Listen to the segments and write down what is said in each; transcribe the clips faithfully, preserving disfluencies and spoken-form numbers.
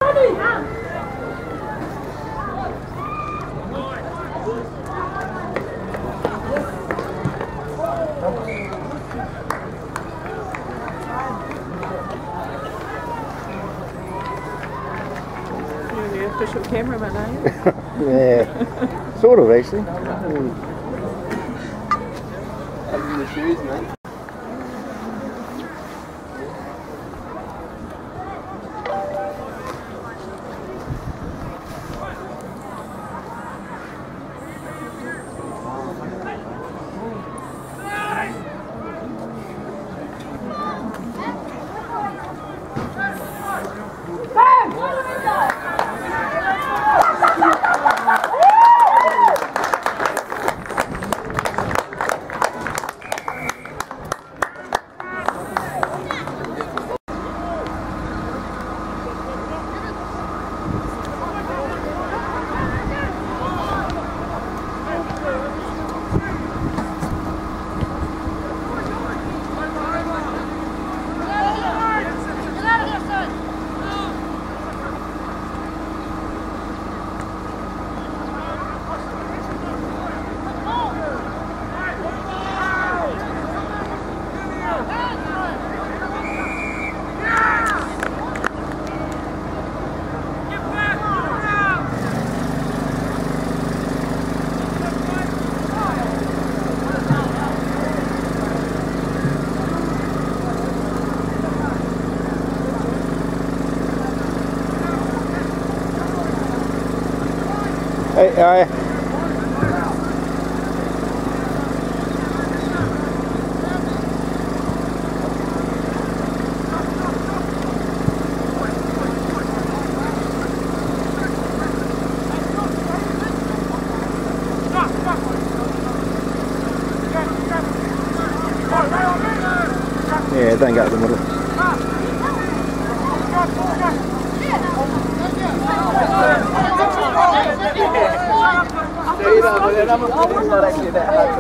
You're the official cameraman, are you? Yeah, sort of actually. Open the shoes, mate. Hey, uh, yeah, don't go to the middle. Not actually that hard.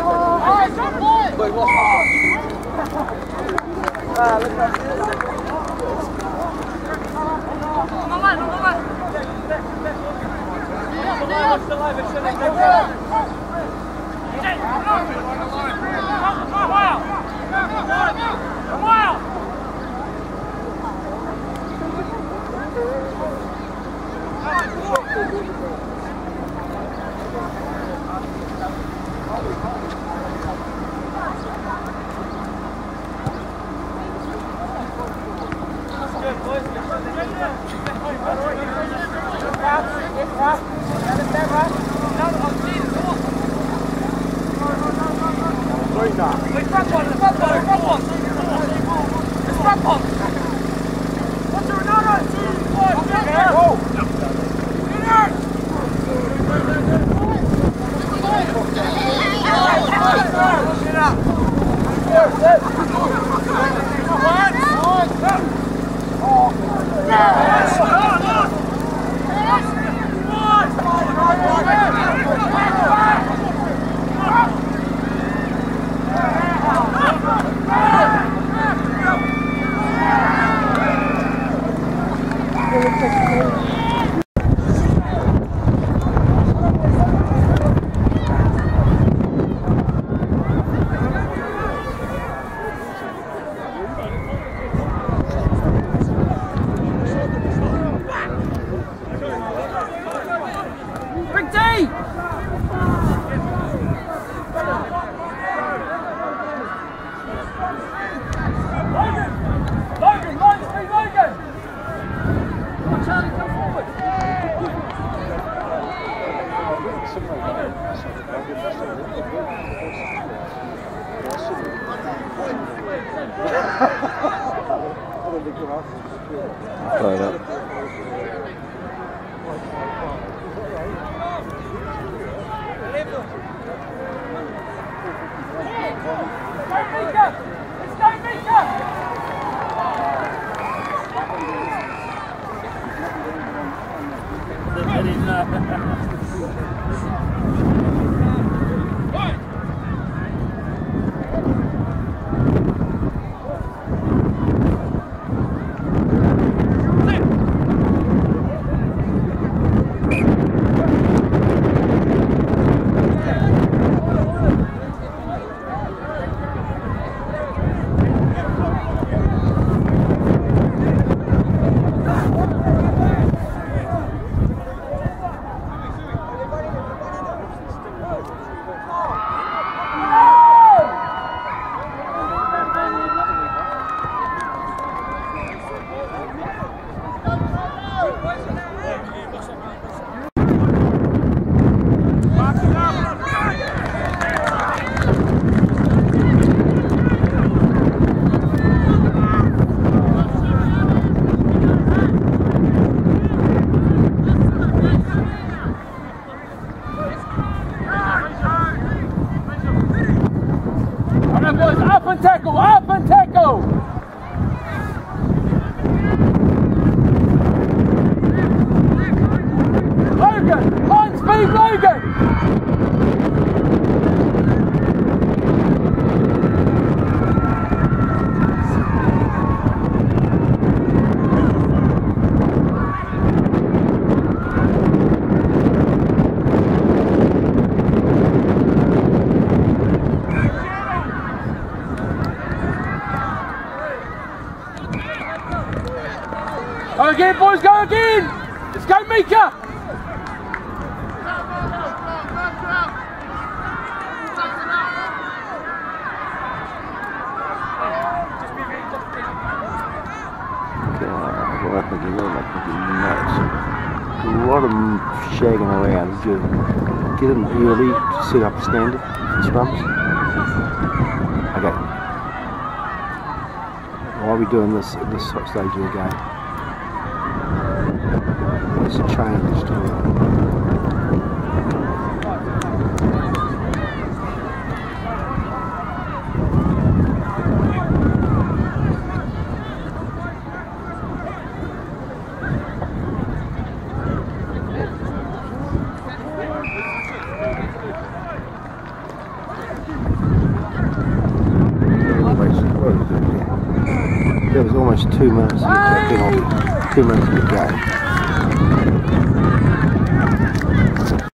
Throw it up. go again! Let's go, Mika! God, I think they're like fucking nuts. A lot of them shagging around. Just get in early, set up a standard for scrums. Okay. Why are we doing this at this stage of the game? What's changed to it? There was almost two minutes to get to a penalty. Two minutes to get going.